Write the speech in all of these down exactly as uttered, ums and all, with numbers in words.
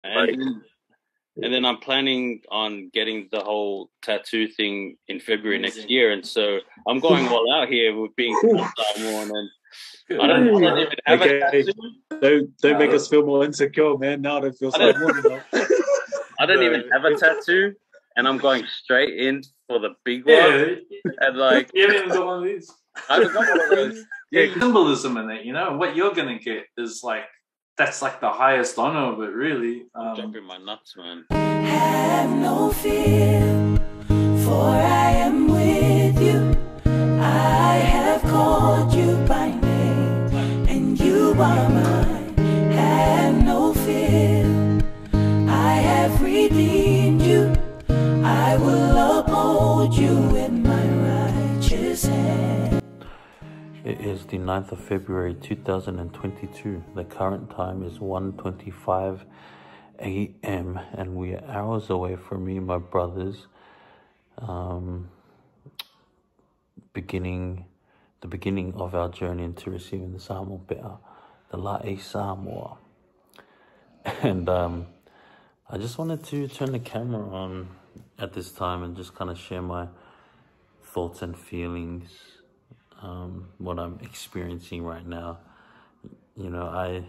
And then, and then I'm planning on getting the whole tattoo thing in February next year, and so I'm going all out here with being Samoan, and I don't, I don't even have okay. a tattoo. Don't don't make us feel more insecure, man. Now I don't feel Samoan enough. I don't no. even have a tattoo, and I'm going straight in for the big one. Yeah. And like, you haven't even got one of these. I haven't got one of those. Yeah, symbolism in it, you know. What you're gonna get is like that's like the highest honor of it, really. Um, I'm jumping my nuts, man. Have no fear, for I am with you. I have called you by name, and you are mine. Have no fear, I have redeemed you. I will uphold you with my righteous hand. It is the ninth of February two thousand twenty-two. The current time is one twenty-five a m and we are hours away from me and my brothers um, beginning the beginning of our journey into receiving the Samoan Tatau, the Laei Samoan. And um, I just wanted to turn the camera on at this time and just kind of share my thoughts and feelings. Um, what I'm experiencing right now. You know, I,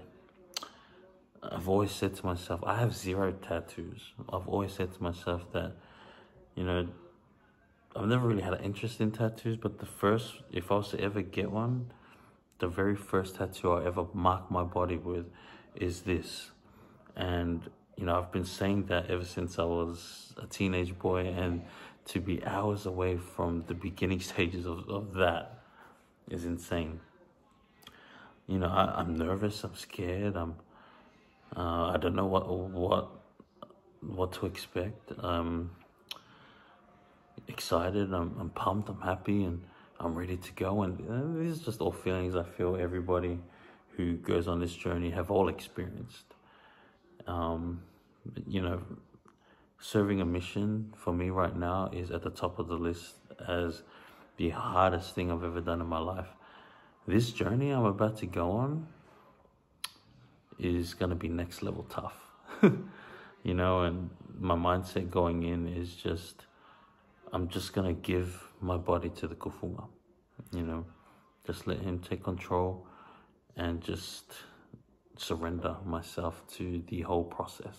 I've always said to myself, I have zero tattoos. I've always said to myself that, you know, I've never really had an interest in tattoos, but the first, if I was to ever get one, the very first tattoo I ever mark my body with is this. And, you know, I've been saying that ever since I was a teenage boy, and to be hours away from the beginning stages of, of that is insane. You know, I, I'm nervous, I'm scared, I'm uh, I don't know what what what to expect. Um excited, I'm, I'm pumped, I'm happy, and I'm ready to go. And uh, these are just all feelings I feel everybody who goes on this journey have all experienced. Um you know, serving a mission for me right now is at the top of the list as the hardest thing I've ever done in my life. This journey I'm about to go on is going to be next level tough. You know, and my mindset going in is just, I'm just going to give my body to the kufunga. You know, just let him take control and just surrender myself to the whole process.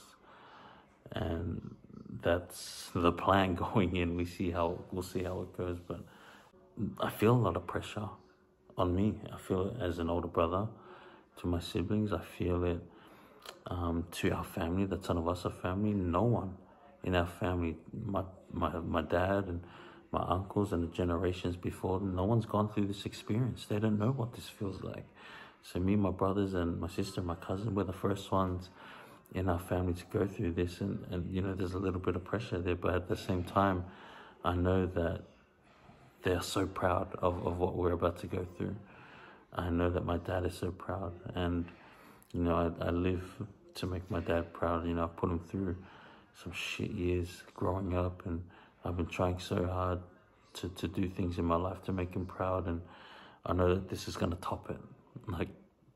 And that's the plan going in. We see how, we'll see how it goes, but I feel a lot of pressure on me. I feel it as an older brother to my siblings. I feel it um, to our family, that none of us are family. No one in our family, my, my, my dad and my uncles and the generations before them, no one's gone through this experience. They don't know what this feels like. So me, my brothers and my sister, my cousin, we're the first ones in our family to go through this. And, and you know, there's a little bit of pressure there, but at the same time, I know that they're so proud of, of what we're about to go through. I know that my dad is so proud, and you know, I, I live to make my dad proud. You know, I've put him through some shit years growing up, and I've been trying so hard to, to do things in my life to make him proud, and I know that this is gonna top it. Like,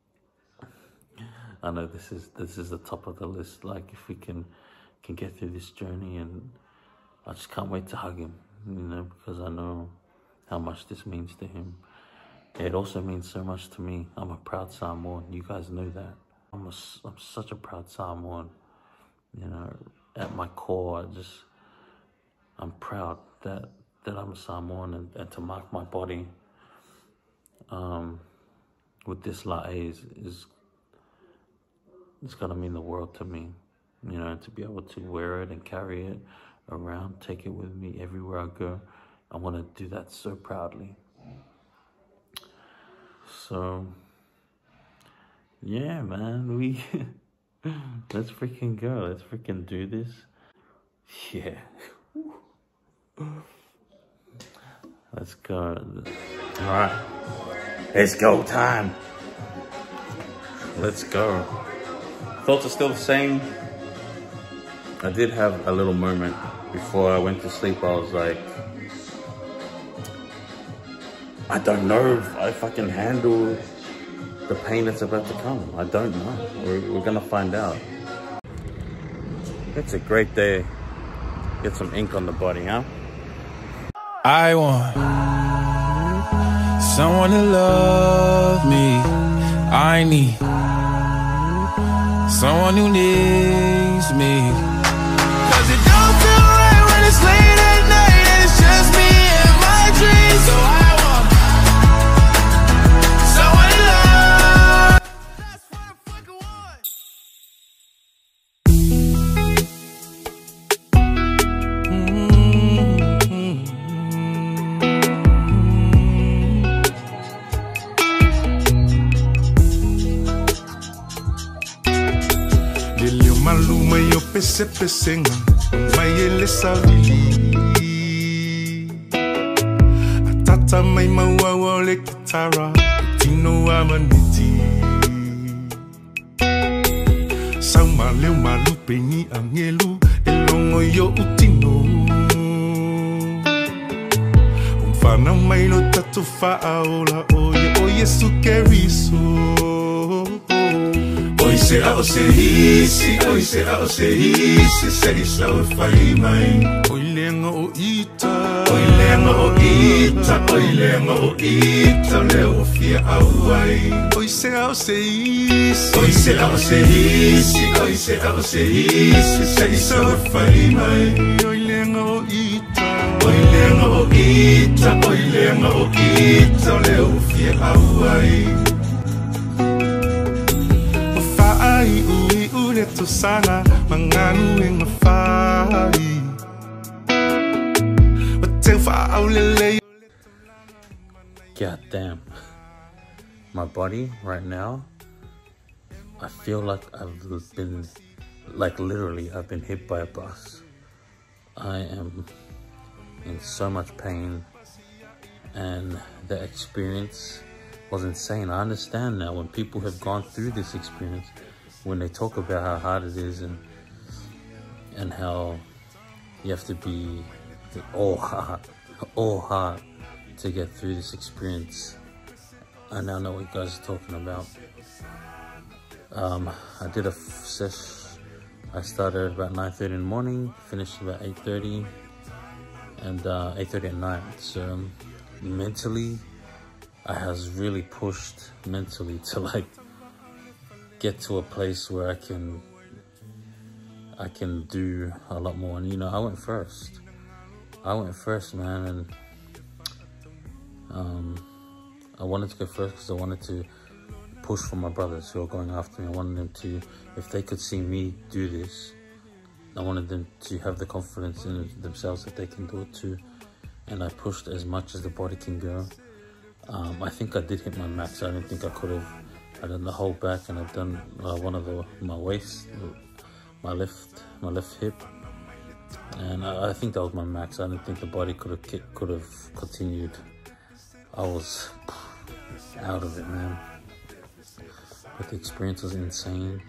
I know this is this is the top of the list. Like, if we can can get through this journey, and I just can't wait to hug him, you know, because I know how much this means to him. It also means so much to me. I'm a proud Samoan. You guys know that. I'm, a, I'm such a proud Samoan. You know, at my core, I just, I'm proud that, that I'm a Samoan, and, and to mark my body um, with this laei is, is it's gonna mean the world to me. You know, to be able to wear it and carry it around, take it with me everywhere I go. I want to do that so proudly. So, yeah, man, we, let's freaking go. Let's freaking do this. Yeah. Let's go. All right. Let's go time. Let's go. Thoughts are still the same. I did have a little moment before I went to sleep. I was like, I don't know if, if I can handle the pain that's about to come. I don't know. We're, we're gonna find out. It's a great day. Get some ink on the body, huh? I want someone to love me. I need someone who needs me. Cause it don't feel right when it's late at night and it's just me and my dreams. So I want someone to love. That's what I fucking want. Maluma yo pese pesenga mayele savili atata mai mawawa le kitara tino amaniti sama leo malupe ni angelu elongo yo utino umfana mai no tatu faaola oye oye sukeriso. Oi se a o se isi, oi se a o se isi, se isa o fai mai. Oi lenga o ita, oi lenga o ita, oi lenga o ita, leo fia au ai. Oi se a o se isi, oi se a o se isi, oi se a o se isi, se isa o fai mai. Oi lenga o ita, oi lenga o ita, oi lenga o ita, leo fia au ai. Ai ui ule to sana manganu en fai. God damn. My body right now, I feel like I've been, like literally I've been hit by a bus. I am in so much pain and the experience was insane. I understand now when people have gone through this experience, when they talk about how hard it is and and how you have to be all heart, all heart to get through this experience. I now know what you guys are talking about. Um, I did a sesh. I started about nine thirty in the morning, finished about eight thirty, and uh, eight thirty at night. So um, mentally, I has really pushed mentally to like get to a place where I can I can do a lot more. And you know, I went first. I went first, man, and um, I wanted to go first because I wanted to push for my brothers who are going after me. I wanted them to, if they could see me do this, I wanted them to have the confidence in themselves that they can do it too. And I pushed as much as the body can go. Um, I think I did hit my max. I didn't think I could have. I done the whole back, and I've done uh, one of the my waist, my left, my left hip, and I, I think that was my max. I didn't think the body could have could have continued. I was out of it, man. But the experience was insane,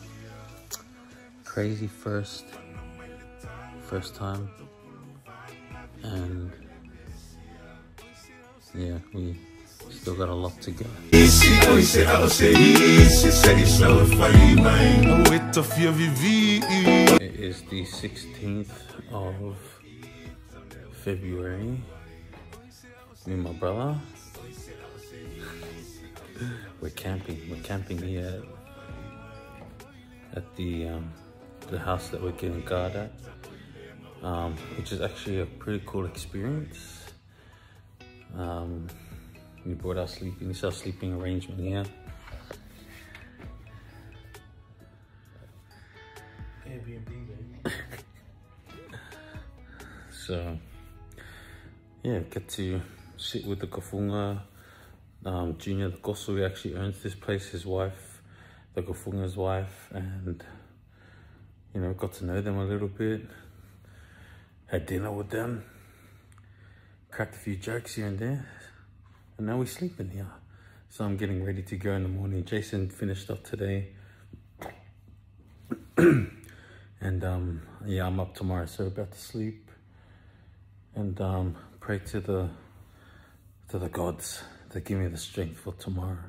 crazy first, first time, and yeah, we. Still got a lot to go. It is the sixteenth of February. Me and my brother, we're camping. We're camping here at the um, the house that we're getting guard at, um, which is actually a pretty cool experience. Um, We brought our sleeping, this is our sleeping arrangement here. Airbnb, baby. So, yeah, get to sit with the Kafunga. Um, Junior, the Kosu, actually owns this place, his wife, the Kafunga's wife, and, you know, got to know them a little bit. Had dinner with them. Cracked a few jokes here and there. And now we're sleeping here. So I'm getting ready to go in the morning. Jason finished up today. And um, yeah, I'm up tomorrow, so about to sleep. And um, pray to the, to the gods to give me the strength for tomorrow.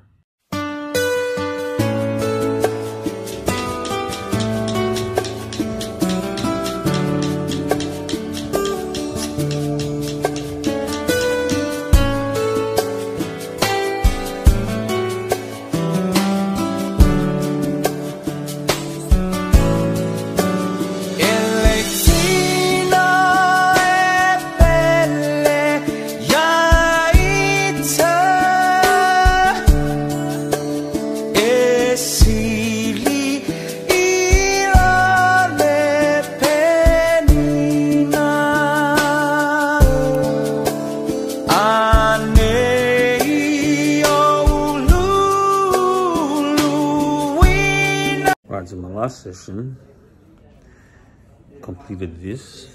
session. Completed this.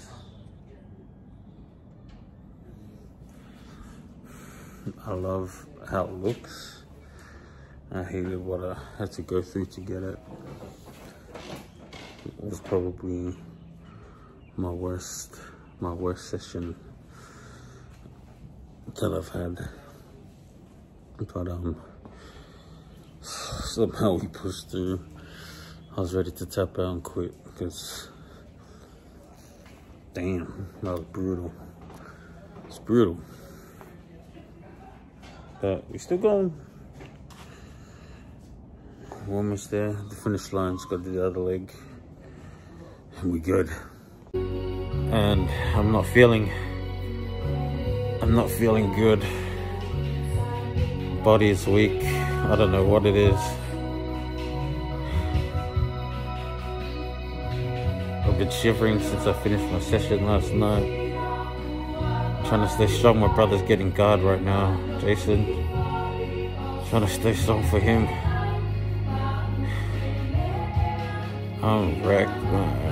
I love how it looks. I hated what I had to go through to get it. It was probably my worst, my worst session that I've had. But um, somehow we pushed through. I was ready to tap out and quit because, damn, that was brutal. It's brutal. But we're still going. We're almost there. The finish line's got the other leg. And we're good. And I'm not feeling, I'm not feeling good. Body is weak. I don't know what it is. I've been shivering since I finished my session last night. Trying to stay strong. My brother's getting guard right now, Jason. Trying to stay strong for him. I'm wrecked, man.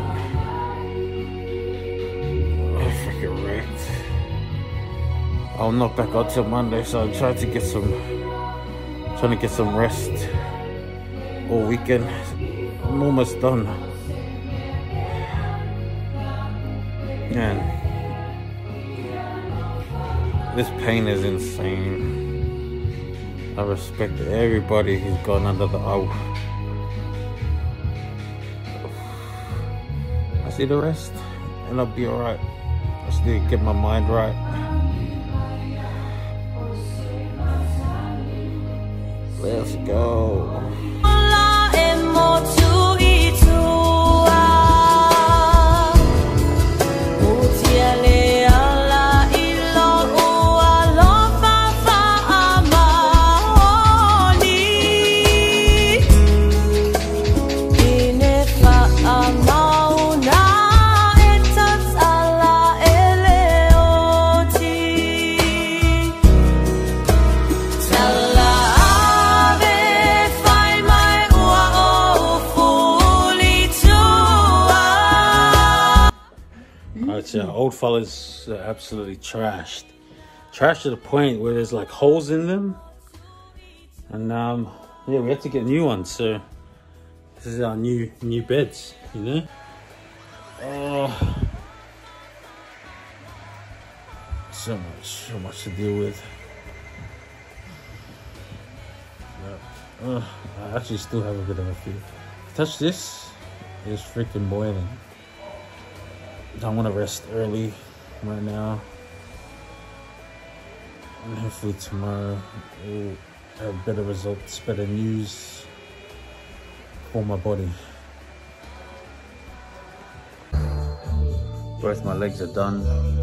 I'm freaking wrecked. I'll not back out till Monday, so I'm trying to get some, trying to get some rest all weekend. I'm almost done. Man, this pain is insane. I respect everybody who's gone under the owl. I see the rest, and I'll be alright. I just need to get my mind right. Let's go. Yeah, old fellas are absolutely trashed. Trashed to the point where there's like holes in them. And um, yeah, we have to get new ones. So this is our new new beds, you know. Oh, so much, so much to deal with. Uh, I actually still have a bit of a fear. Touch this, it's freaking boiling. I want to rest early right now, and hopefully tomorrow we'll have better results, better news for my body. Both my legs are done.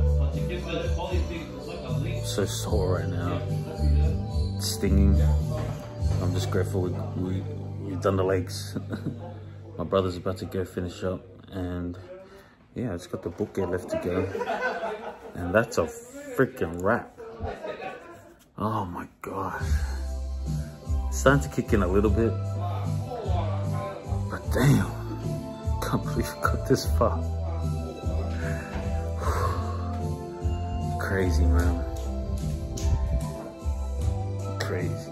I'm so sore right now. It's stinging. I'm just grateful we, we, we've done the legs. My brother's about to go finish up, and yeah, it's got the bouquet left to go. And that's a freaking wrap. Oh my gosh. It's starting to kick in a little bit. But damn, can't believe I got this far. Crazy, man. Crazy.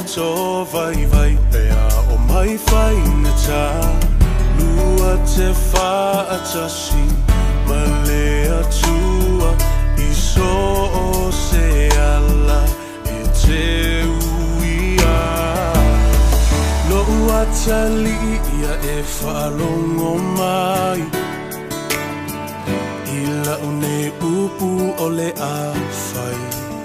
loto vai vai pea o mai whaina tā Lua te whaatasi ma lea tua I so o se ala e te uia No ua tali ia e whaalongo mai Ila une upu o le a whai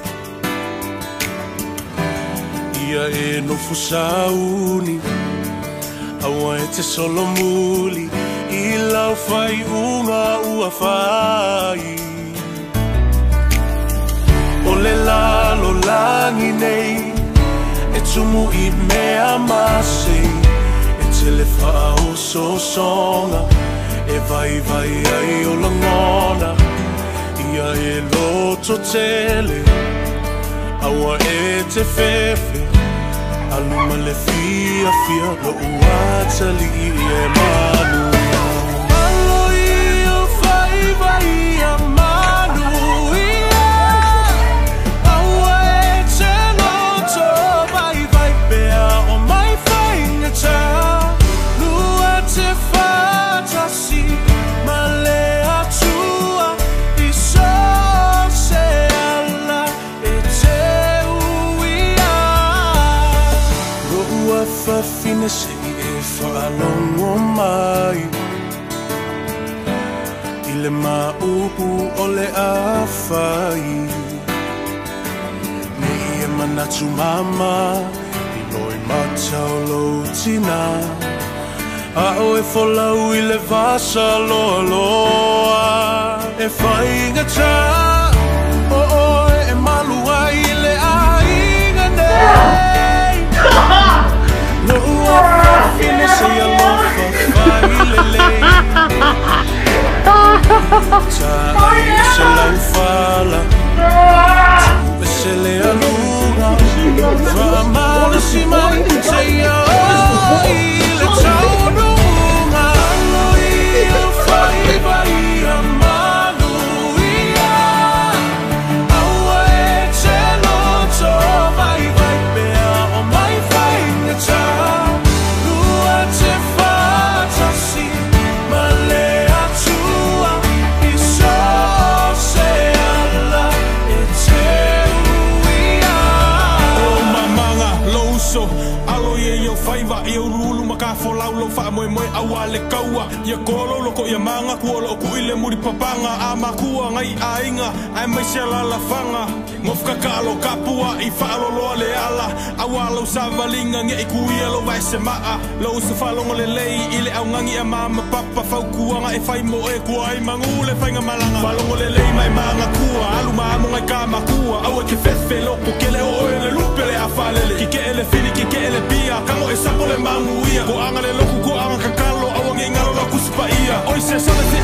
Ia e no fusauni Awa e te solo muli I lau whai unga ua whai O le lalo langi nei E tumu I mea masi E te le whao so songa E vai vai ai o langona Ia e loto tele Awa e te fefe Aluma le fia fia Lo uatali e manu Alo I o whai vai a manu ia Awa e te loto vai vai Pea o mai whainga tā Lua te whatasi Ma lea tua I so se ala e te uia Roua whawhine se I e whaalongo mai I le maupu o le awhai Me I e manatu mama I loi matau lo tina A o e wholau I le vasa loa loa E whainga tā O o e malua I le ainga nei No ua whawhine se a lofa whai le lei Ta ai e se lau whala Tu e se le alunga Whaamana si mai Te ia I le taununga Alo I o whai vai a manu ia Aua e te loto vai vai Pea o mai whainga tā Lua te whatasi Ma lea tua I so se ala e te uia O mamanga louso Alo ye yo whaiva I o rulu maka wholau lo wha moe moe awa le kaua Ia kolo loko ia manga kua lo ku I le muri papanga A makua ngai a inga Ai mai se la la whanga Ngofka ka alo kapua I whaalo loa le ala Awa lau sa valinga nge I kuia lo vai se maa Lo se whalongo le lei I le au ngangi a mama papa Whau kuanga e whai mo e kua I mangu le whainga malanga Whalongo le lei mai manga kua Alu maamu ngai ka makua Au e ke fefe loko ke le o e le lupe le a whalele Ki ke ele fili ki ke ele pia Kango e sapo le mangu ia Ko anga le loku ko anga kakalo Awa nge ngalo la kuspa ia Oi se sale te